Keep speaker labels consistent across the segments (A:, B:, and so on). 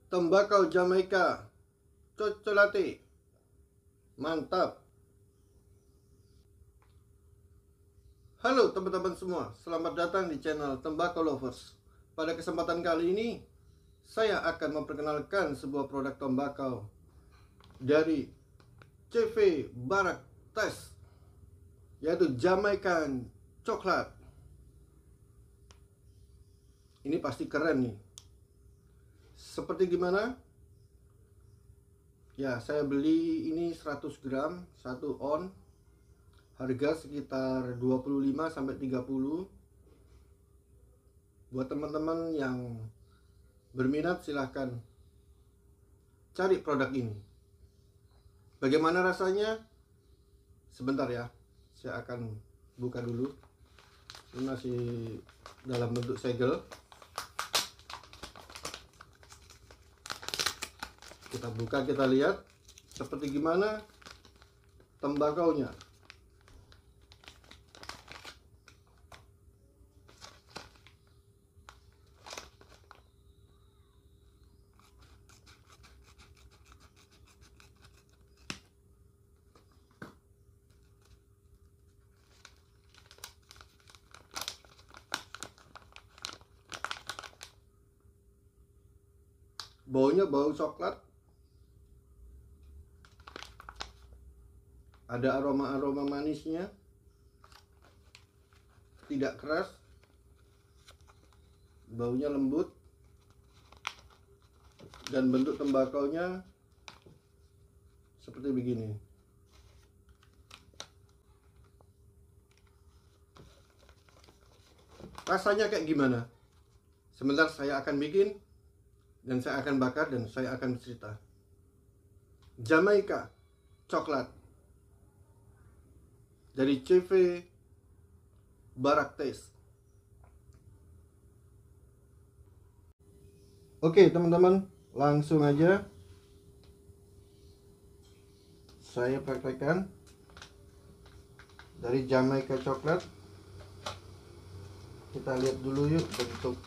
A: Tembakau Jamaika Chocolate. Mantap. Halo teman-teman semua, selamat datang di channel Tembakau Lovers. Pada kesempatan kali ini saya akan memperkenalkan sebuah produk tembakau dari CV Barak Taste, yaitu Jamaican Coklat. Ini pasti keren nih. Seperti gimana? Ya, saya beli ini 100 gram, 1 on. Harga sekitar 25-30. Buat teman-teman yang berminat silahkan cari produk ini. Bagaimana rasanya? Sebentar ya, saya akan buka dulu. Ini masih dalam bentuk segel. Kita buka, kita lihat seperti gimana tembakaunya. Baunya bau coklat. Ada aroma-aroma manisnya. Tidak keras. Baunya lembut. Dan bentuk tembakaunya seperti begini. Rasanya kayak gimana? Sebentar saya akan bikin, dan saya akan bakar, dan saya akan bercerita. Jamaica Coklat dari CV Barak Taste. Oke teman-teman, langsung aja saya praktekkan dari Jamaica Coklat. Kita lihat dulu yuk bentuk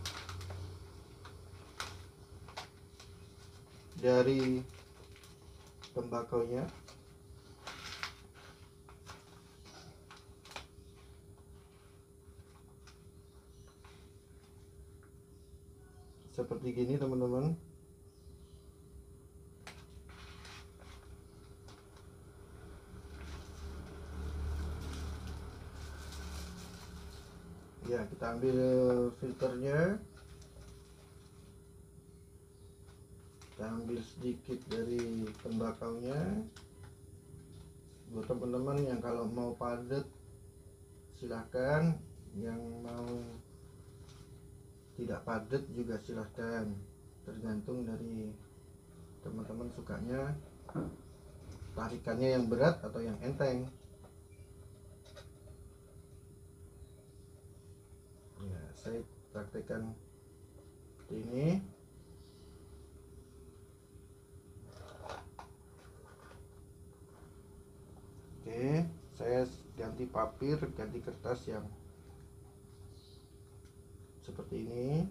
A: dari tembakaunya. Seperti gini teman-teman. Ya, kita ambil filternya. Kita ambil sedikit dari tembakaunya. Buat teman-teman yang kalau mau padat silahkan, yang mau tidak padat juga silahkan, tergantung dari teman-teman sukanya tarikannya yang berat atau yang enteng. Ya, saya praktekkan seperti ini. Oke, saya ganti papir, ganti kertas yang seperti ini.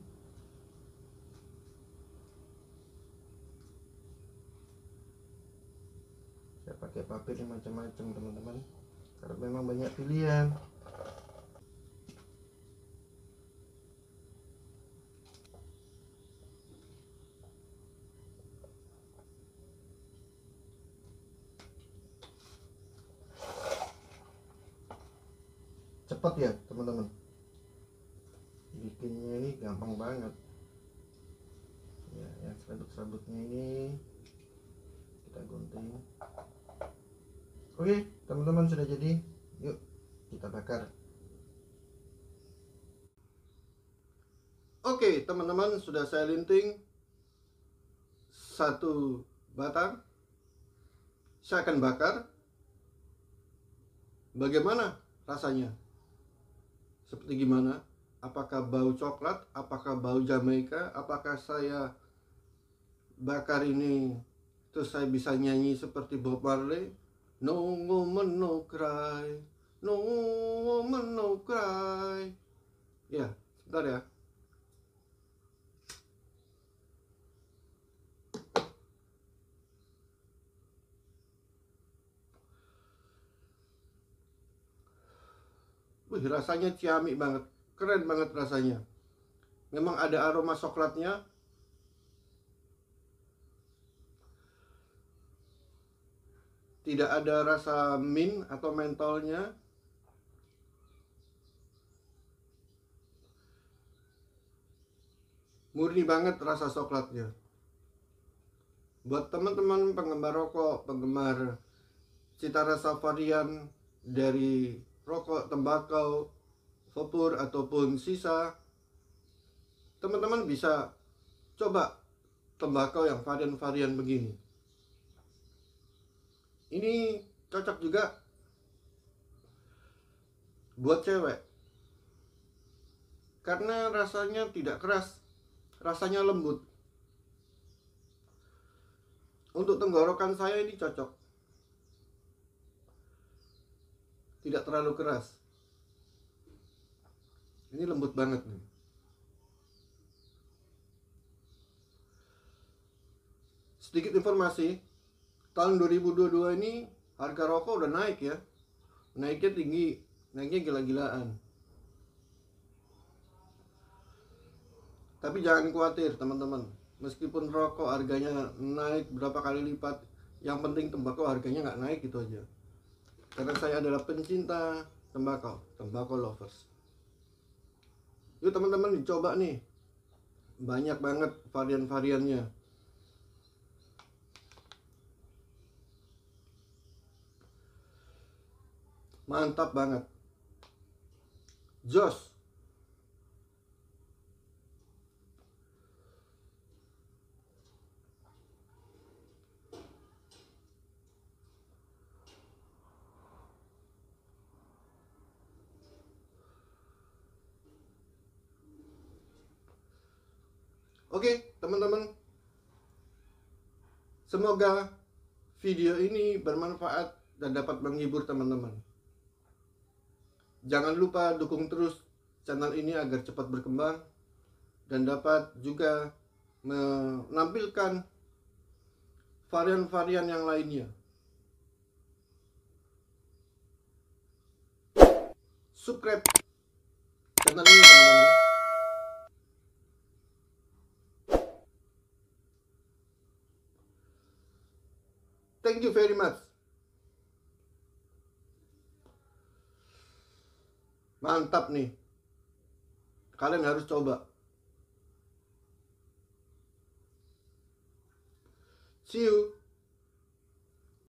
A: Saya pakai papir yang macam-macam teman-teman, karena memang banyak pilihan. Cepat ya teman-teman, bikinnya ini gampang banget ya. Yang serabut-serabutnya ini kita gunting. Oke teman-teman, sudah jadi, yuk kita bakar. Oke teman-teman, sudah saya linting satu batang. Saya akan bakar. Bagaimana rasanya? Seperti gimana? Apakah bau coklat? Apakah bau Jamaica? Apakah saya bakar ini terus saya bisa nyanyi seperti Bob Marley? No woman no cry, no woman no cry. Ya, sebentar ya. Wih, rasanya ciamik banget, keren banget rasanya. Memang ada aroma coklatnya. Tidak ada rasa mint atau mentolnya. Murni banget rasa coklatnya. Buat teman-teman penggemar rokok, penggemar cita rasa varian dari rokok, tembakau, vapor ataupun sisa, teman-teman bisa coba tembakau yang varian-varian begini. Ini cocok juga buat cewek karena rasanya tidak keras, rasanya lembut. Untuk tenggorokan saya ini cocok, tidak terlalu keras. Ini lembut banget nih. Sedikit informasi, tahun 2022 ini harga rokok udah naik ya. Naiknya tinggi, naiknya gila-gilaan. Tapi jangan khawatir teman-teman, meskipun rokok harganya naik berapa kali lipat, yang penting tembakau harganya nggak naik gitu aja. Karena saya adalah pencinta tembakau lovers. Yuk teman-teman dicoba nih, banyak banget varian-variannya. Mantap banget, jos. Oke teman-teman, semoga video ini bermanfaat dan dapat menghibur teman-teman. Jangan lupa dukung terus channel ini agar cepat berkembang dan dapat juga menampilkan varian-varian yang lainnya. Subscribe channel ini teman-teman. Thank you very much. Mantap nih. Kalian harus coba. See you.